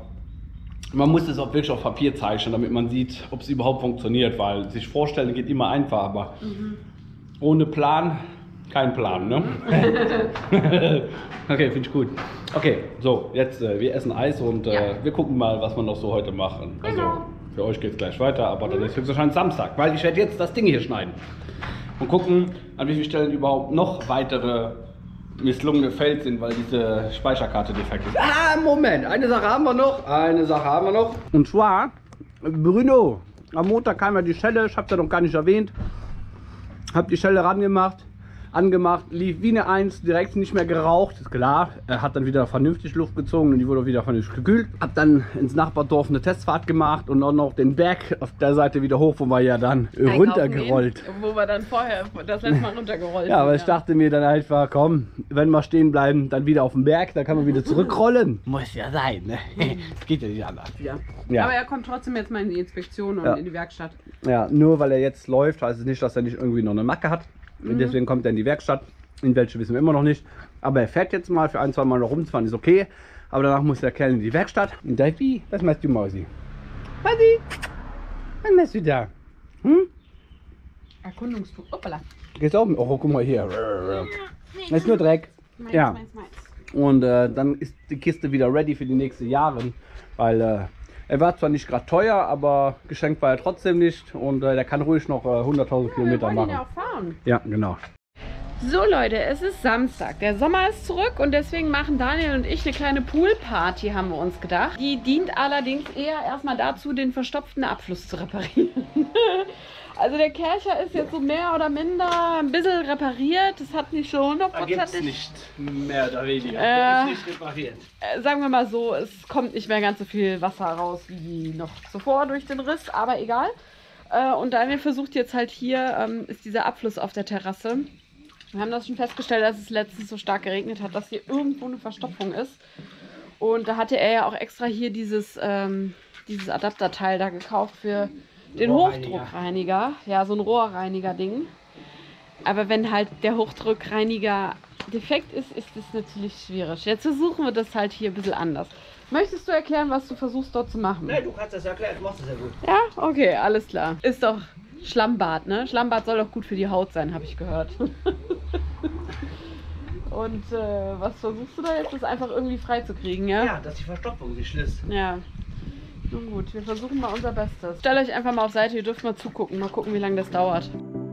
man muss es auch wirklich auf Papier zeichnen, damit man sieht, ob es überhaupt funktioniert, weil sich vorstellen geht immer einfach, aber Mhm. ohne Plan, kein Plan, ne? Okay, finde ich gut. Okay, so, jetzt, äh, wir essen Eis und äh, Ja. wir gucken mal, was wir noch so heute machen. Also, Genau. für euch geht es gleich weiter, aber dann ist höchstwahrscheinlich Samstag, weil ich werde jetzt das Ding hier schneiden. Und gucken, an wie vielen Stellen überhaupt noch weitere misslungene Fails sind, weil diese Speicherkarte defekt ist. Ah, Moment, eine Sache haben wir noch. Eine Sache haben wir noch. Und zwar, Bruno, am Montag kam ja die Schelle, ich habe ja noch gar nicht erwähnt. Hab die Schelle rangemacht, angemacht, lief wie eine Eins, direkt nicht mehr geraucht, ist klar. Er hat dann wieder vernünftig Luft gezogen und die wurde wieder vernünftig gekühlt. Hab dann ins Nachbardorf eine Testfahrt gemacht und auch noch den Berg auf der Seite wieder hoch, wo wir ja dann runtergerollt. Einkaufen gehen, wo wir dann vorher das letzte Mal runtergerollt Ja, aber ich sind, dachte mir dann einfach, komm, wenn wir stehen bleiben, dann wieder auf dem Berg, dann kann man wieder zurückrollen. Muss ja sein, ne? Das geht ja nicht anders. Ja. Ja. Aber er kommt trotzdem jetzt mal in die Inspektion und Ja. in die Werkstatt. Ja, nur weil er jetzt läuft, heißt es nicht, dass er nicht irgendwie noch eine Macke hat. Und deswegen kommt er in die Werkstatt. In welche wissen wir immer noch nicht. Aber er fährt jetzt mal für ein, zwei Mal noch rumzufahren, ist okay. Aber danach muss der Kerl in die Werkstatt. Und da, wie? Was machst du, Mausi? Mausi? Wann bist du da? Hm? Erkundungstour. Hoppala. Geht's auch? Oh, guck mal hier. Das ist nur Dreck. Meins, Ja. meins, meins. Und äh, dann ist die Kiste wieder ready für die nächsten Jahre. Weil äh, er war zwar nicht gerade teuer, aber geschenkt war er trotzdem nicht. Und äh, der kann ruhig noch äh, hunderttausend Ja, Kilometer wir wollen ihn machen. ja auch fahren. Ja, genau. So Leute, es ist Samstag. Der Sommer ist zurück und deswegen machen Daniel und ich eine kleine Poolparty, haben wir uns gedacht. Die dient allerdings eher erstmal dazu, den verstopften Abfluss zu reparieren. Also der Kercher ist jetzt so mehr oder minder ein bisschen repariert. Das hat nicht schon hundertprozentig... nicht mehr oder weniger. Äh, nicht repariert. Äh, sagen wir mal so, es kommt nicht mehr ganz so viel Wasser raus wie noch zuvor durch den Riss, aber egal. Äh, und Daniel versucht jetzt halt hier, ähm, ist dieser Abfluss auf der Terrasse. Wir haben das schon festgestellt, dass es letztens so stark geregnet hat, dass hier irgendwo eine Verstopfung ist. Und da hatte er ja auch extra hier dieses, ähm, dieses Adapterteil da gekauft für den Rohrreiniger. Hochdruckreiniger. Ja, so ein Rohrreiniger-Ding. Aber wenn halt der Hochdruckreiniger defekt ist, ist das natürlich schwierig. Jetzt versuchen wir das halt hier ein bisschen anders. Möchtest du erklären, was du versuchst dort zu machen? Nein, du kannst das erklären, du machst das ja gut. Ja, okay, alles klar. Ist doch Schlammbad, ne? Schlammbad soll doch gut für die Haut sein, habe ich gehört. Und äh, was versuchst du da jetzt? Das einfach irgendwie freizukriegen, ja? Ja, dass die Verstopfung nicht ist. Ja. Nun gut, wir versuchen mal unser Bestes. Stellt euch einfach mal auf Seite, ihr dürft mal zugucken. Mal gucken, wie lange das dauert.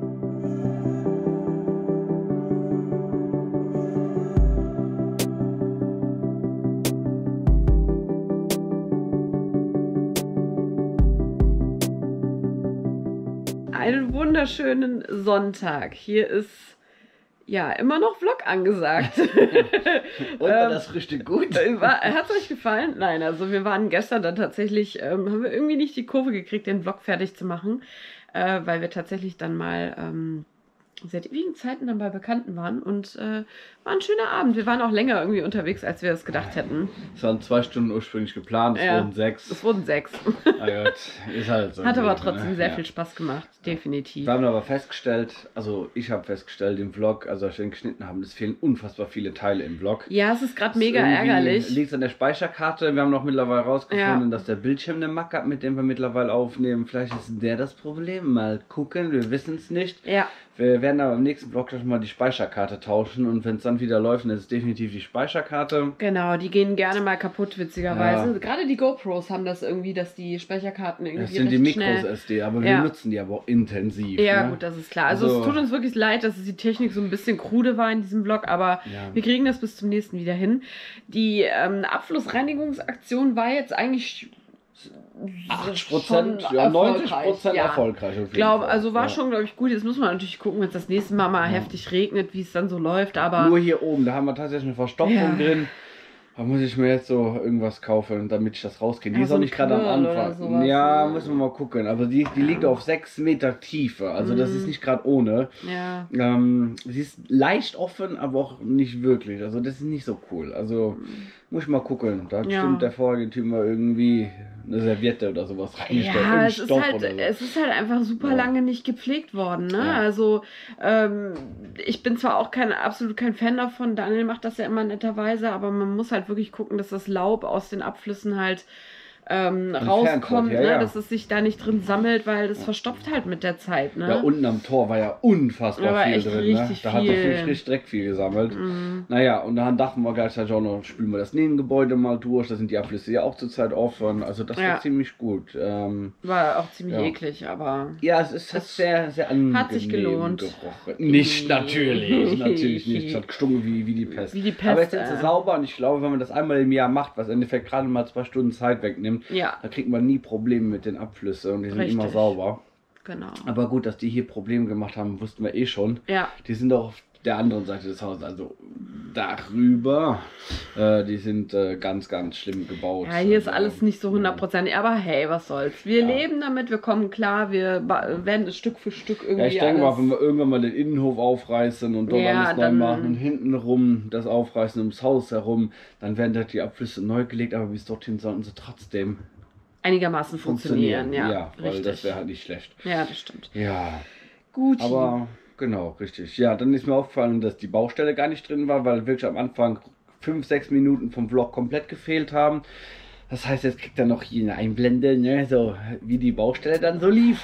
Einen wunderschönen Sonntag. Hier ist ja immer noch Vlog angesagt. Und war das richtig gut? Hat es euch gefallen? Nein, also wir waren gestern dann tatsächlich, ähm, haben wir irgendwie nicht die Kurve gekriegt, den Vlog fertig zu machen, äh, weil wir tatsächlich dann mal ähm, seit ewigen Zeiten dann bei Bekannten waren und äh, war ein schöner Abend. Wir waren auch länger irgendwie unterwegs, als wir es gedacht hätten. Es waren zwei Stunden ursprünglich geplant, es Ja. wurden sechs. Es wurden sechs. Ah Gott, ist halt so. Hat aber ne? trotzdem sehr Ja. viel Spaß gemacht, definitiv. Wir haben aber festgestellt, also ich habe festgestellt im Vlog, also als wir ihn geschnitten haben, es fehlen unfassbar viele Teile im Vlog. Ja, es ist gerade mega ärgerlich. Liegt an der Speicherkarte. Wir haben noch mittlerweile rausgefunden, Ja. dass der Bildschirm eine Macke hat, mit dem wir mittlerweile aufnehmen. Vielleicht ist der das Problem. Mal gucken, wir wissen es nicht. Ja. Wir werden aber im nächsten Vlog schon mal die Speicherkarte tauschen und wenn es dann wieder läuft, dann ist es definitiv die Speicherkarte. Genau, die gehen gerne mal kaputt, witzigerweise. Ja. Gerade die GoPros haben das irgendwie, dass die Speicherkarten irgendwie Das sind die recht Micros schnell... S D, aber Ja. wir nutzen die aber auch intensiv. Ja, ne? gut, das ist klar. Also, Also- es tut uns wirklich leid, dass die Technik so ein bisschen krude war in diesem Vlog, aber Ja. wir kriegen das bis zum nächsten wieder hin. Die ähm, Abflussreinigungsaktion war jetzt eigentlich achtzig Prozent, schon ja, neunzig erfolgreich. Prozent Ja. erfolgreich. Auf jeden Glaub, Fall. also war Ja. schon, glaube ich, gut. Jetzt muss man natürlich gucken, wenn es das nächste Mal mal heftig regnet, wie es dann so läuft, aber... Nur hier oben, da haben wir tatsächlich eine Verstopfung Ja. drin. Da muss ich mir jetzt so irgendwas kaufen, damit ich das rauskriege. Die Ja, ist so auch ein nicht gerade am Quirl oder Anfang. sowas, Ja, ne? müssen wir mal gucken. Aber die, die liegt auf sechs Meter Tiefe. Also das Mhm. ist nicht gerade ohne. Ja. Ähm, sie ist leicht offen, aber auch nicht wirklich. Also das ist nicht so cool. Also muss ich mal gucken. Da hat Ja. bestimmt der vorige Typ mal irgendwie eine Serviette oder sowas reingestellt. Ja, Irgendein es ist, Stoff halt, oder so. es ist halt einfach super Ja. lange nicht gepflegt worden. Ne? Ja. Also ähm, ich bin zwar auch kein, absolut kein Fan davon, Daniel macht das ja immer netterweise, aber man muss halt wirklich gucken, dass das Laub aus den Abflüssen halt ähm, Entfernt rauskommt, wird, ja, ne? ja. dass es sich da nicht drin sammelt, weil das verstopft halt mit der Zeit. Ne? Ja, unten am Tor war ja unfassbar Da war viel echt drin. Ne? richtig Da hat viel. er richtig, richtig Dreck viel gesammelt. Mhm. Naja, und dann dachten wir gleichzeitig auch noch, spülen wir das Nebengebäude mal durch. Da sind die Abflüsse ja auch zurzeit offen. Also das Ja. war ziemlich gut. Ähm, War auch ziemlich Ja. eklig, aber ja, es ist hat Es sehr, sehr angenehm hat sich gelohnt. gerochen. Nicht natürlich, natürlich nicht. Es hat gestunken wie, wie die Pest. wie die Pest. Aber jetzt ist es äh, sauber und ich glaube, wenn man das einmal im Jahr macht, was im Endeffekt gerade mal zwei Stunden Zeit wegnimmt, ja, da kriegt man nie Probleme mit den Abflüssen und die sind Richtig. immer sauber. genau. Aber gut, dass die hier Probleme gemacht haben, wussten wir eh schon. Ja, Die sind auch auf der anderen Seite des Hauses, also darüber. Äh, die sind äh, ganz, ganz schlimm gebaut. ja, hier ist Also, alles nicht so hundertprozentig, aber hey, was soll's. Wir Ja. leben damit, wir kommen klar, wir ba- werden es Stück für Stück irgendwie Ja, ich denke mal, alles... wenn wir irgendwann mal den Innenhof aufreißen und dort Ja, alles neu dann- machen und hinten rum das aufreißen ums Haus herum, dann werden dort die Abflüsse neu gelegt, aber bis dorthin sollten sie trotzdem einigermaßen funktionieren, ja, Ja, weil richtig. das wäre halt nicht schlecht. Ja, das stimmt. Ja, Gut. aber genau, richtig. Ja, dann ist mir aufgefallen, dass die Baustelle gar nicht drin war, weil wirklich am Anfang fünf, sechs Minuten vom Vlog komplett gefehlt haben. Das heißt, jetzt kriegt er noch hier eine Einblende, ne, so wie die Baustelle dann so lief.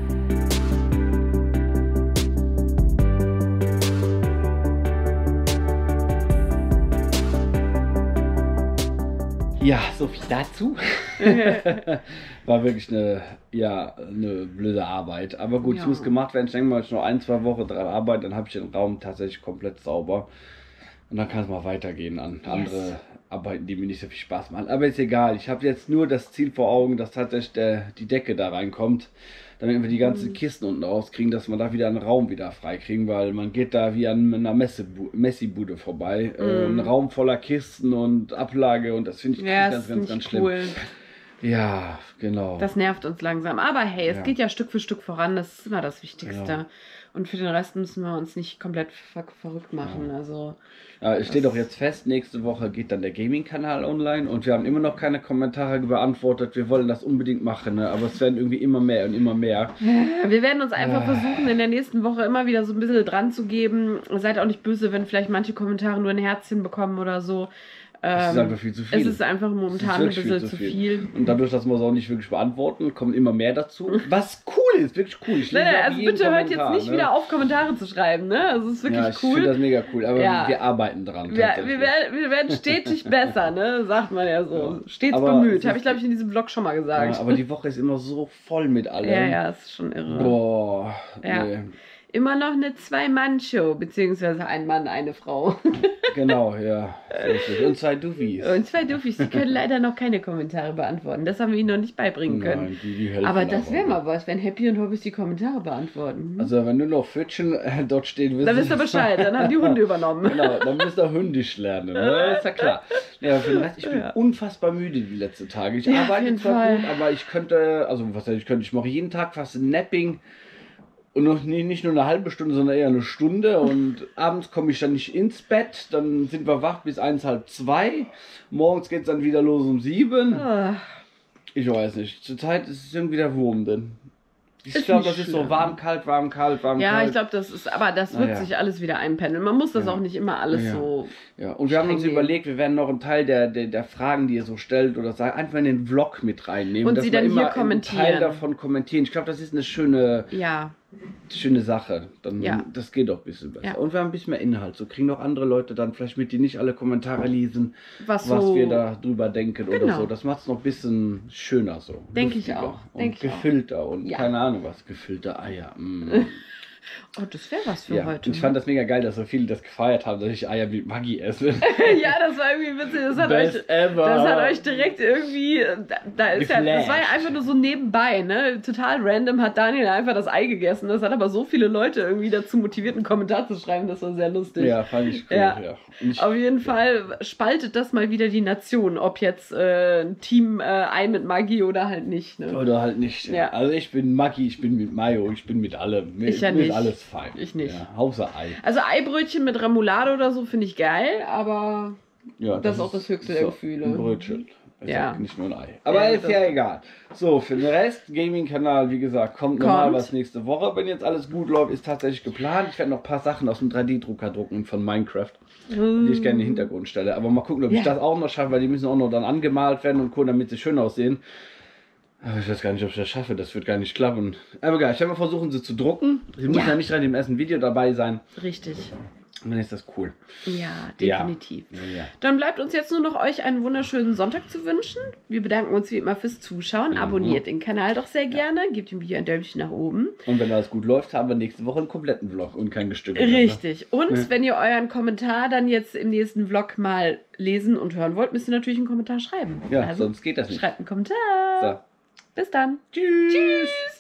Ja, so viel dazu. War wirklich eine, ja, eine blöde Arbeit. Aber gut, es Ja. muss gemacht werden. Ich denke mal, ich noch ein, zwei Wochen dran arbeite, dann habe ich den Raum tatsächlich komplett sauber. Und dann kann es mal weitergehen an Yes. andere Arbeiten, die mir nicht so viel Spaß machen. Aber ist egal. Ich habe jetzt nur das Ziel vor Augen, dass tatsächlich der, die Decke da reinkommt. Damit wir die ganzen Mhm. Kisten unten rauskriegen, dass wir da wieder einen Raum wieder freikriegen, weil man geht da wie an einer Messebu Messi-Bude vorbei. Äh, ein Mhm. Raum voller Kisten und Ablage und das finde ich Ja, ganz, das ganz, ist ganz nicht schlimm. cool. Ja, genau. Das nervt uns langsam. Aber hey, es Ja. geht ja Stück für Stück voran. Das ist immer das Wichtigste. Genau. Und für den Rest müssen wir uns nicht komplett ver verrückt machen. Also, Ja, es steht das- doch jetzt fest, nächste Woche geht dann der Gaming-Kanal online und wir haben immer noch keine Kommentare beantwortet. Wir wollen das unbedingt machen, ne? Aber es werden irgendwie immer mehr und immer mehr. wir werden uns einfach Ah. versuchen, in der nächsten Woche immer wieder so ein bisschen dran zu geben. Seid auch nicht böse, wenn vielleicht manche Kommentare nur ein Herzchen bekommen oder so. Es ist Ähm, einfach viel zu viel. Es ist einfach momentan ein wirklich bisschen zu viel. Und dadurch, dass wir es auch nicht wirklich beantworten, kommen immer mehr dazu. Was cool ist, wirklich cool. Ich Nein, lese nein, auch also jeden bitte hört jetzt Kommentar, nicht ne? wieder auf, Kommentare zu schreiben, ne? Also es ist wirklich Ja, ich finde cool. das mega cool, aber Ja. wir arbeiten dran. Wir, tatsächlich. wir, werden, wir werden stetig besser, ne? Sagt man ja so. Ja. Stets Aber bemüht. es Habe ist- ich, glaube ich, in diesem Vlog schon mal gesagt. Ja, aber die Woche ist immer so voll mit allem. ja, ja, ist schon irre. Boah, Ja. nee. Immer noch eine Zwei-Mann-Show, beziehungsweise ein Mann, eine Frau. Genau, ja. So ist es. Und zwei Duffies. Und zwei Duffis, die können leider noch keine Kommentare beantworten. Das haben wir ihnen noch nicht beibringen können. Nein, die, die helfen Aber das wäre aber. mal was, wenn Happy und Hobbys die Kommentare beantworten. Also wenn nur noch Pfötchen äh, dort stehen, wissen Dann wisst ihr Bescheid, dann haben die Hunde übernommen. Genau, dann müsst ihr hündisch lernen, ne? Ist ja klar. Ja, für den Rest, ich bin Ja. unfassbar müde die letzten Tage. Ich Ja, auf arbeite jeden zwar Fall. gut, aber ich könnte, also was heißt, ich könnte, ich mache jeden Tag fast ein Napping und noch nie, nicht nur eine halbe Stunde, sondern eher eine Stunde und abends komme ich dann nicht ins Bett, dann sind wir wach bis eins, halb zwei. Morgens geht es dann wieder los um sieben. Ah, Ich weiß nicht, zurzeit ist es irgendwie der Wurm denn. Ich Ist glaube, nicht das ist so schlimm. warm, kalt, warm, kalt, warm, Ja, kalt. ich glaube, das ist, aber das wird Ah, ja. sich alles wieder einpendeln. Man muss das Ja. auch nicht immer alles Ja. so. Ja, und wir haben uns streng überlegt, wir werden noch einen Teil der, der, der Fragen, die ihr so stellt oder sagt, einfach in den Vlog mit reinnehmen. Und dass sie wir dann hier immer einen Teil kommentieren. davon kommentieren. Ich glaube, das ist eine schöne, Ja, schöne Sache. Dann, Ja. Das geht doch ein bisschen besser. Ja. Und wir haben ein bisschen mehr Inhalt. So kriegen auch andere Leute dann vielleicht mit, die nicht alle Kommentare lesen, was, was so. wir da drüber denken oder Genau. so. Das macht es noch ein bisschen schöner so. Denk ich lustiger auch. Und Denk ich auch. gefüllter und Ja. keine Ahnung was. Gefüllte Eier. Mm. Oh, das wäre was für Ja, heute. und ich fand das mega geil, dass so viele das gefeiert haben, dass ich Eier mit Maggi esse. ja, das war irgendwie witzig. Das hat, euch, Best ever. das hat euch direkt irgendwie. Da, da ist ja, das war ja Geflasht. einfach nur so nebenbei, ne? Total random hat Daniel einfach das Ei gegessen. Das hat aber so viele Leute irgendwie dazu motiviert, einen Kommentar zu schreiben. Das war sehr lustig. Ja, fand ich cool. Ja. Ja. Und ich, Auf jeden Fall spaltet das mal wieder die Nation, ob jetzt äh, ein Team äh, Ei mit Maggi oder halt nicht. Ne? Oder halt nicht. Ja. Also ich bin Maggi, ich bin mit Mayo, ich bin mit allem. Mir, Ich ja mir nicht. ist alles fein. Ich nicht. Ja, außer Ei. Also Eibrötchen mit Remoulade oder so finde ich geil, aber Ja, Das ist auch das höchste der Gefühle. Ein Brötchen. Ich Ja. sag nicht nur ein Ei. Aber Ja, ist das- ja egal. So, für den Rest, Gaming-Kanal, wie gesagt, kommt, normal Kommt. was nächste Woche. Wenn jetzt alles gut läuft, ist tatsächlich geplant. Ich werde noch ein paar Sachen aus dem drei D-Drucker drucken von Minecraft, die ich gerne in den Hintergrund stelle. Aber mal gucken, ob ich Ja. das auch noch schaffe, weil die müssen auch noch dann angemalt werden und Co., damit sie schön aussehen. Aber ich weiß gar nicht, ob ich das schaffe. Das wird gar nicht klappen. Aber egal, ich werde mal versuchen, sie zu drucken. Sie müssen Ja. ja nicht rein im ersten Video dabei sein. richtig. Und dann ist das cool. Ja, Ja. definitiv. Ja, ja. Dann bleibt uns jetzt nur noch euch einen wunderschönen Sonntag zu wünschen. Wir bedanken uns wie immer fürs Zuschauen. Mhm. Abonniert den Kanal doch sehr gerne. Gebt dem Video ein Däumchen nach oben. Und wenn alles gut läuft, haben wir nächste Woche einen kompletten Vlog und kein gestückeltes. Richtig. Und Ja. wenn ihr euren Kommentar dann jetzt im nächsten Vlog mal lesen und hören wollt, müsst ihr natürlich einen Kommentar schreiben. Ja, also sonst geht das nicht. schreibt einen Kommentar. So. Bis dann. Tschüss. Tschüss.